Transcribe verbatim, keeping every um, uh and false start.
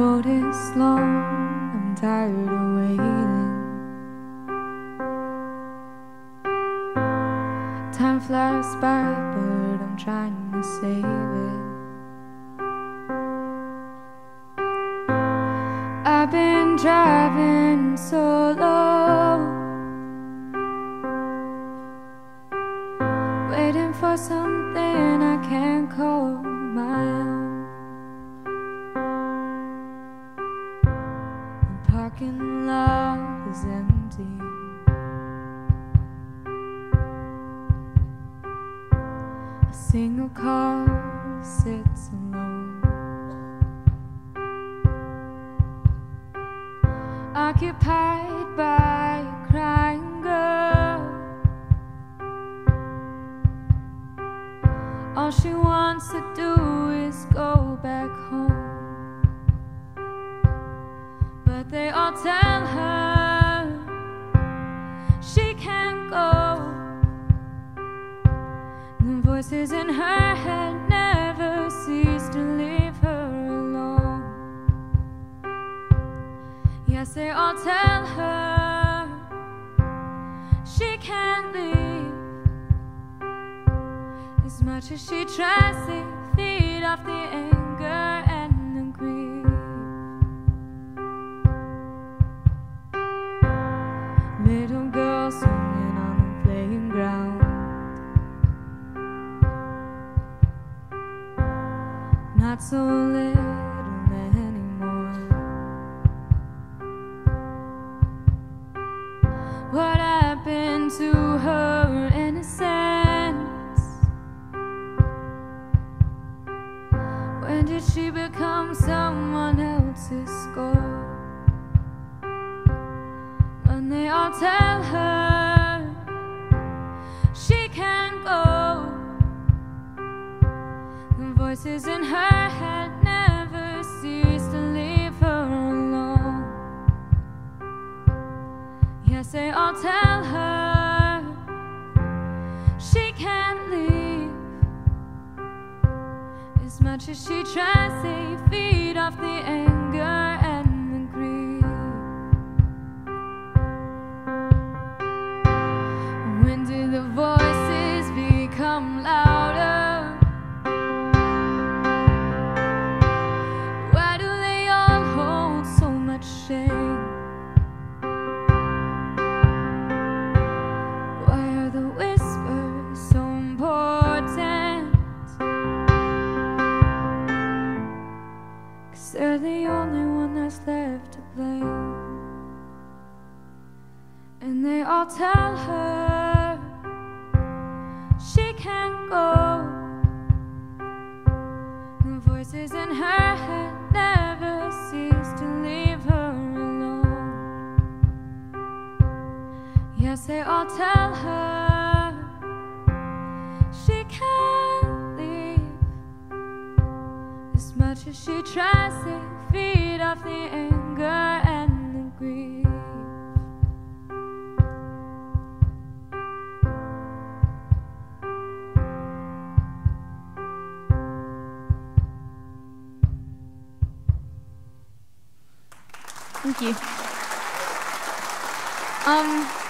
road is long, I'm tired of waiting. Time flies by, but I'm trying to save it. I've been driving solo, waiting for something I can't call my own. The parking lot is empty, a single car sits alone, occupied by a crying girl. All she wants to do is go back home, but they all tell her she can't go. The voices in her head never cease to leave her alone. Yes, they all tell her she can't leave. As much as she tries to feed off the anger and the grief, little girl swinging on the playing ground, not so little anymore. What happened to her innocence? When did she become someone else's score? When they all tell her she can't go, the voices in her head never cease to leave her alone. Yes, they all tell her she can't leave. As much as she tries to feed off the anger and the grief. When did the voices become louder? Why do they all hold so much shame? Why are the whispers so important? 'Cause they're the only one that's left to blame. And they all tell her she can't go. The voices in her head never cease to leave her alone. Yes, they all tell her she can't leave. As much as she tries to feed off the anger and the grief. Thank you. Um,